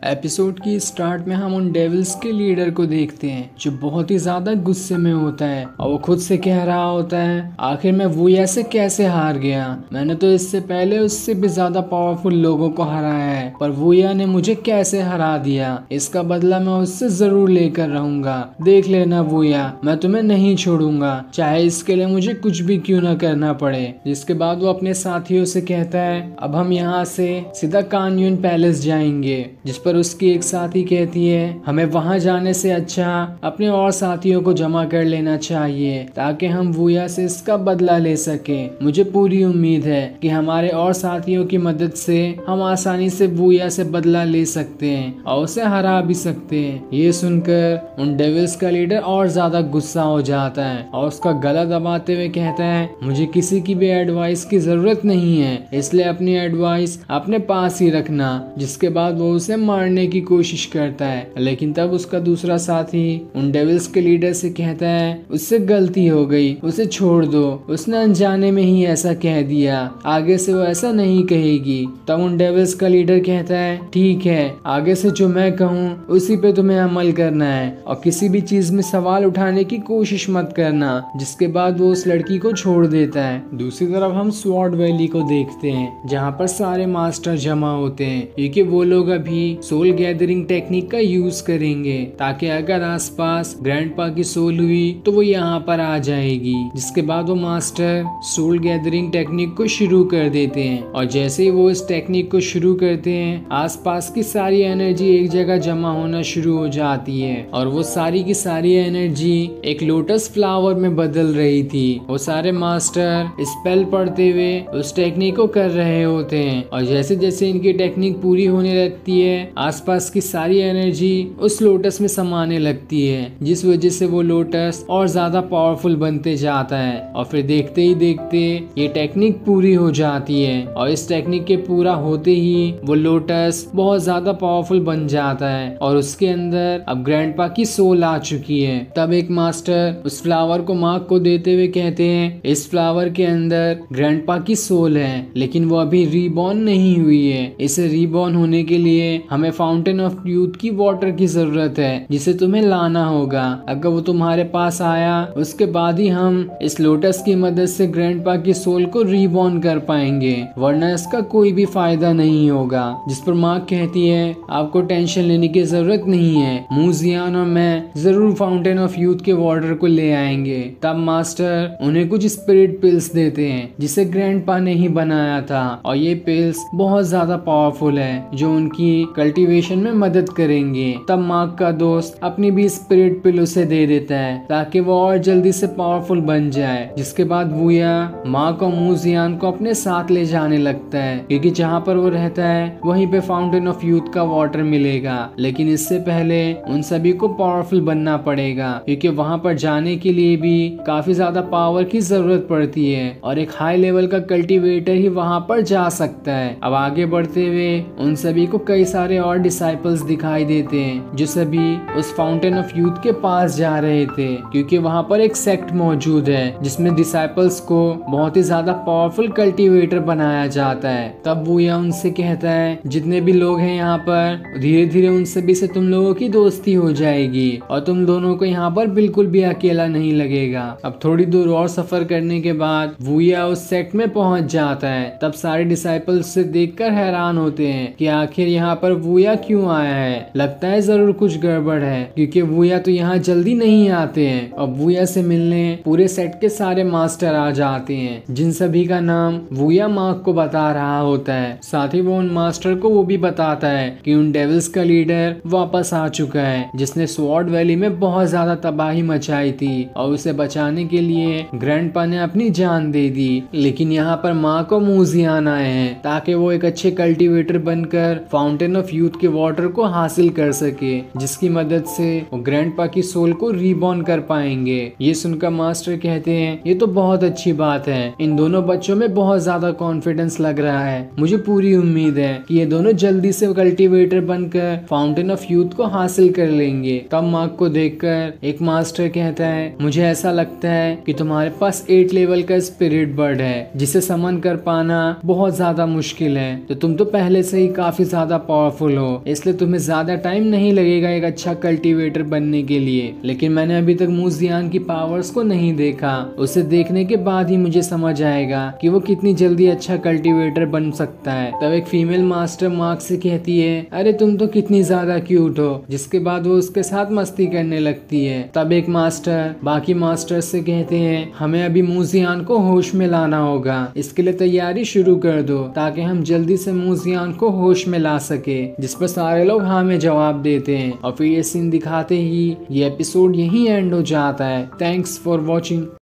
Episode की start में हम उन डेविल्स के लीडर को देखते हैं जो बहुत ही ज्यादा गुस्से में होता है और वो खुद से कह रहा होता है, आखिर मैं वूया से कैसे हार गया। मैंने तो इससे पहले उससे भी ज्यादा पावरफुल लोगों को हराया है, पर वूया ने मुझे कैसे हरा दिया। इसका बदला मैं उससे जरूर लेकर रहूंगा। देख लेना वूया, मैं तुम्हें नहीं छोड़ूंगा, चाहे इसके लिए मुझे कुछ भी क्यों न करना पड़े। जिसके बाद वो अपने साथियों से कहता है, अब हम यहाँ से सीधा कान्यून पैलेस जाएंगे। जिस पर उसकी एक साथी कहती है, हमें वहां जाने से अच्छा अपने और साथियों को जमा कर लेना चाहिए ताकि हम वूया से इसका बदला ले सके। मुझे पूरी उम्मीद है कि हमारे और साथियों की मदद से हम आसानी से वूया से बदला ले सकते हैं और उसे हरा भी सकते हैं। ये सुनकर उन डेविल्स का लीडर और ज्यादा गुस्सा हो जाता है और उसका गला दबाते हुए कहता है, मुझे किसी की भी एडवाइस की जरूरत नहीं है, इसलिए अपनी एडवाइस अपने पास ही रखना। जिसके बाद वो उसे मारने की कोशिश करता है, लेकिन तब उसका दूसरा साथी उन डेविल्स के लीडर से कहता है, उससे गलती हो गई, उसे छोड़ दो, उसने अनजाने में ही ऐसा कह दिया, आगे से वो ऐसा नहीं कहेगी। तब उन डेविल्स का लीडर कहता है, ठीक है, आगे से जो मैं कहूँ उसी पे तुम्हें अमल करना है और किसी भी चीज में सवाल उठाने की कोशिश मत करना। जिसके बाद वो उस लड़की को छोड़ देता है। दूसरी तरफ हम स्वॉर्ड वैली को देखते हैं जहाँ पर सारे मास्टर जमा होते हैं क्योंकि वो लोग अभी सोल गैदरिंग टेक्निक का यूज करेंगे ताकि अगर आसपास ग्रैंडपा की सोल हुई तो वो यहाँ पर आ जाएगी। जिसके बाद वो मास्टर सोल गैदरिंग टेक्निक को शुरू कर देते हैं और जैसे ही वो इस टेक्निक को शुरू करते हैं आसपास की सारी एनर्जी एक जगह जमा होना शुरू हो जाती है और वो सारी की सारी एनर्जी एक लोटस फ्लावर में बदल रही थी। वो सारे मास्टर स्पेल पढ़ते हुए उस टेक्निक को कर रहे होते हैं और जैसे जैसे इनकी टेक्निक पूरी होने लगती है आसपास की सारी एनर्जी उस लोटस में समाने लगती है, जिस वजह से वो लोटस और ज्यादा पावरफुल बनते जाता है और फिर देखते ही देखते ये टेक्निक पूरी हो जाती है और इस टेक्निक के पूरा होते ही वो लोटस बहुत ज्यादा पावरफुल बन जाता है और उसके अंदर अब ग्रैंडपा की सोल आ चुकी है। तब एक मास्टर उस फ्लावर को मार्क को देते हुए कहते हैं, इस फ्लावर के अंदर ग्रैंडपा की सोल है लेकिन वो अभी रीबॉर्न नहीं हुई है। इसे रीबॉर्न होने के लिए हमें फाउंटेन ऑफ यूथ की वाटर की जरूरत है जिसे तुम्हें लाना होगा। अगर वो तुम्हारे पास आया उसके बाद ही हम इस लोटस की मदद से ग्रैंडपा की सोल को रीबॉर्न कर पाएंगे, वरना इसका कोई भी फायदा नहीं होगा। जिस पर माँ कहती है, आपको टेंशन लेने की जरूरत नहीं है, मूजियान और मैं जरूर फाउंटेन ऑफ यूथ के वाटर को ले आएंगे। तब मास्टर उन्हें कुछ स्पिरिट पिल्स देते हैं जिसे ग्रैंडपा ने ही बनाया था और ये पिल्स बहुत ज्यादा पावरफुल है जो उनकी कल्टीवेशन में मदद करेंगे। तब मार्क का दोस्त अपनी भी स्पिरिट पिल उसे दे देता है ताकि वो और जल्दी से पावरफुल बन जाए। जिसके बाद वूया मार्क और मूजियान को अपने साथ ले जाने लगता है क्योंकि जहाँ पर वो रहता है वहीं पे फाउंटेन ऑफ यूथ का वाटर मिलेगा, लेकिन इससे पहले उन सभी को पावरफुल बनना पड़ेगा क्योंकि वहाँ पर जाने के लिए भी काफी ज्यादा पावर की जरूरत पड़ती है और एक हाई लेवल का कल्टीवेटर ही वहाँ पर जा सकता है। अब आगे बढ़ते हुए उन सभी को कई सारे और डिसाइपल्स दिखाई देते हैं जो सभी उस फाउंटेन ऑफ यूथ के पास जा रहे थे क्योंकि वहाँ पर एक सेक्ट मौजूद है जिसमें डिसाइपल्स को बहुत ही ज्यादा पावरफुल कल्टीवेटर बनाया जाता है। तब वो यह उनसे कहता है, जितने भी लोग हैं यहाँ पर धीरे धीरे उन सभी से तुम लोगों की दोस्ती हो जाएगी और तुम दोनों को यहाँ पर बिल्कुल भी अकेला नहीं लगेगा। अब थोड़ी दूर और सफर करने के बाद वूया उस सेक्ट में पहुंच जाता है। तब सारे डिसाइपल्स से देखकर हैरान होते हैं कि आखिर यहाँ पर वूया क्यों आया है, लगता है जरूर कुछ गड़बड़ है क्योंकि वूया तो यहाँ जल्दी नहीं आते हैं। अब वूया से मिलने पूरे सेट के सारे मास्टर आ जाते हैं जिन सभी का नाम वूया मार्क को बता रहा होता है। साथ ही वो उन मास्टर को वो भी बताता है कि उन डेविल्स का लीडर वापस आ चुका है जिसने स्वॉर्ड वैली में बहुत ज्यादा तबाही मचाई थी और उसे बचाने के लिए ग्रैंडपा ने अपनी जान दे दी। लेकिन यहाँ पर मार्क और मूजियान आए हैं ताकि वो एक अच्छे कल्टीवेटर बनकर फाउंटेन ऑफ यूथ के वाटर को हासिल कर सके, जिसकी मदद से वो ग्रैंडपा की सोल को रीबॉर्न कर पाएंगे। ये सुनकर मास्टर कहते हैं, ये तो बहुत अच्छी बात है, इन दोनों बच्चों में बहुत ज्यादा कॉन्फिडेंस लग रहा है, मुझे पूरी उम्मीद है कि ये दोनों जल्दी से कल्टीवेटर बनकर फाउंटेन ऑफ यूथ को हासिल कर लेंगे। तब मार्क को देखकर एक मास्टर कहता है, मुझे ऐसा लगता है कि तुम्हारे पास 8 लेवल का स्पिरिट बर्ड है जिसे समन कर पाना बहुत ज्यादा मुश्किल है, तो तुम तो पहले से ही काफी ज्यादा पावरफुल पावरफुल हो, इसलिए तुम्हें ज्यादा टाइम नहीं लगेगा एक अच्छा कल्टीवेटर बनने के लिए। लेकिन मैंने अभी तक मूजियान की पावर्स को नहीं देखा, उसे देखने के बाद ही मुझे समझ आएगा कि वो कितनी जल्दी अच्छा कल्टीवेटर बन सकता है। तब एक फीमेल मास्टर मार्क से कहती है, अरे तुम तो कितनी ज्यादा क्यूट हो, जिसके बाद वो उसके साथ मस्ती करने लगती है। तब एक मास्टर बाकी मास्टर से कहते हैं, हमें अभी मूजियान को होश में लाना होगा, इसके लिए तैयारी शुरू कर दो ताकि हम जल्दी से मूजियान को होश में ला सके। जिस पर सारे लोग हाँ में जवाब देते हैं और फिर ये सीन दिखाते ही ये एपिसोड यहीं एंड हो जाता है। Thanks for watching.